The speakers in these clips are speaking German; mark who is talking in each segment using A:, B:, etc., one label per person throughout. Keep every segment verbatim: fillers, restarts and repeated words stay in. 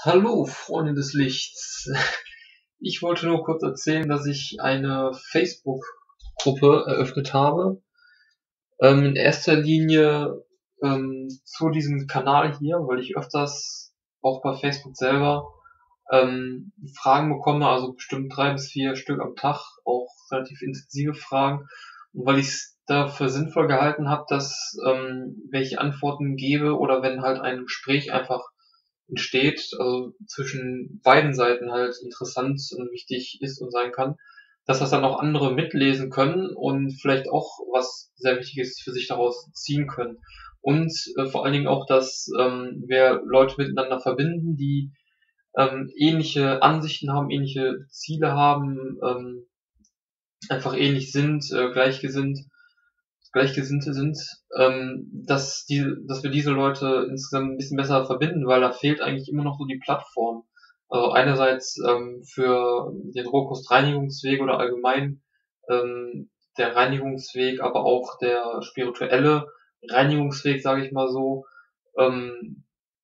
A: Hallo, Freunde des Lichts. Ich wollte nur kurz erzählen, dass ich eine Facebook-Gruppe eröffnet habe. Ähm, in erster Linie ähm, zu diesem Kanal hier, weil ich öfters auch bei Facebook selber ähm, Fragen bekomme, also bestimmt drei bis vier Stück am Tag, auch relativ intensive Fragen. Und weil ich es dafür sinnvoll gehalten habe, dass ähm, welche Antworten gebe oder wenn halt ein Gespräch einfach entsteht, also zwischen beiden Seiten halt interessant und wichtig ist und sein kann, dass das dann auch andere mitlesen können und vielleicht auch was sehr Wichtiges für sich daraus ziehen können. Und äh, vor allen Dingen auch, dass ähm, wir Leute miteinander verbinden, die ähm, ähnliche Ansichten haben, ähnliche Ziele haben, ähm, einfach ähnlich sind, äh, gleichgesinnt, Gleichgesinnte sind, ähm, dass die, dass wir diese Leute insgesamt ein bisschen besser verbinden, weil da fehlt eigentlich immer noch so die Plattform. Also einerseits ähm, für den Rohkostreinigungsweg oder allgemein ähm, der Reinigungsweg, aber auch der spirituelle Reinigungsweg, sage ich mal so, ähm,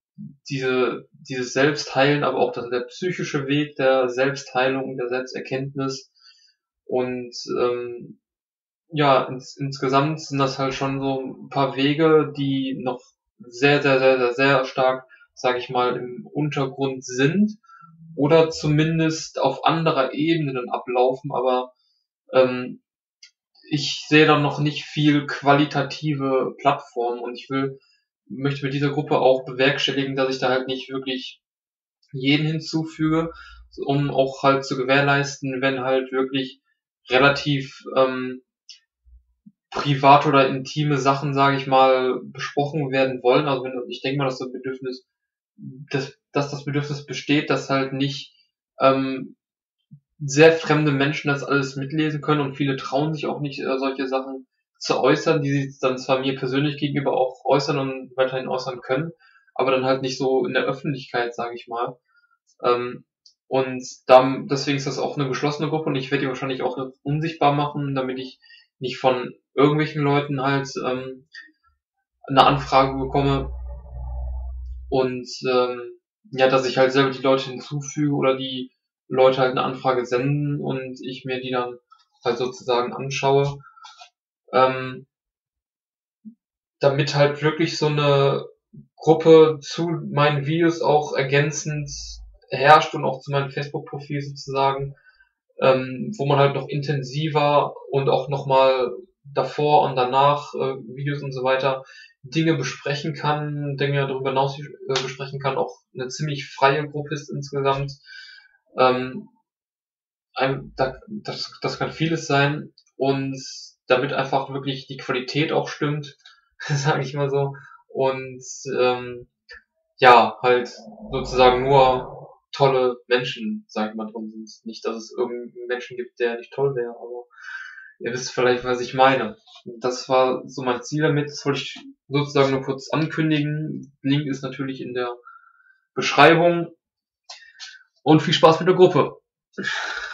A: diese dieses Selbstheilen, aber auch der, der psychische Weg der Selbstheilung, der Selbsterkenntnis und ähm, ja, ins, insgesamt sind das halt schon so ein paar Wege, die noch sehr, sehr, sehr, sehr, sehr stark, sage ich mal, im Untergrund sind oder zumindest auf anderer Ebene dann ablaufen, aber ähm, ich sehe da noch nicht viel qualitative Plattform und ich will, möchte mit dieser Gruppe auch bewerkstelligen, dass ich da halt nicht wirklich jeden hinzufüge, um auch halt zu gewährleisten, wenn halt wirklich relativ ähm, private oder intime Sachen, sage ich mal, besprochen werden wollen. Also wenn, ich denke mal, dass das Bedürfnis, dass, dass das Bedürfnis besteht, dass halt nicht ähm, sehr fremde Menschen das alles mitlesen können und viele trauen sich auch nicht, äh, solche Sachen zu äußern, die sie dann zwar mir persönlich gegenüber auch äußern und weiterhin äußern können, aber dann halt nicht so in der Öffentlichkeit, sage ich mal. Ähm, und dann, deswegen ist das auch eine geschlossene Gruppe und ich werde die wahrscheinlich auch unsichtbar machen, damit ich nicht von irgendwelchen Leuten halt ähm, eine Anfrage bekomme und ähm, ja, dass ich halt selber die Leute hinzufüge oder die Leute halt eine Anfrage senden und ich mir die dann halt sozusagen anschaue, ähm, damit halt wirklich so eine Gruppe zu meinen Videos auch ergänzend herrscht und auch zu meinem Facebook-Profil sozusagen, ähm, wo man halt noch intensiver und auch nochmal davor und danach äh, Videos und so weiter Dinge besprechen kann, Dinge darüber hinaus äh, besprechen kann, auch eine ziemlich freie Gruppe ist insgesamt. Ähm, ein, da, das, das kann vieles sein und damit einfach wirklich die Qualität auch stimmt, sage ich mal so. Und ähm, ja, halt sozusagen nur tolle Menschen, sag ich mal, drin sind. Nicht, dass es irgendeinen Menschen gibt, der nicht toll wäre, aber ihr wisst vielleicht, was ich meine. Das war so mein Ziel damit. Das wollte ich sozusagen nur kurz ankündigen. Link ist natürlich in der Beschreibung. Und viel Spaß mit der Gruppe.